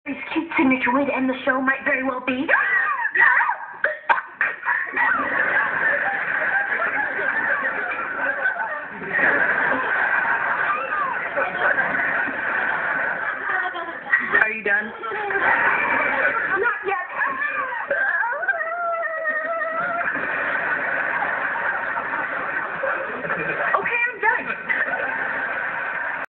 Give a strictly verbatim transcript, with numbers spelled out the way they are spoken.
His cute signature way to end the show might very well be... Are you done? Not yet.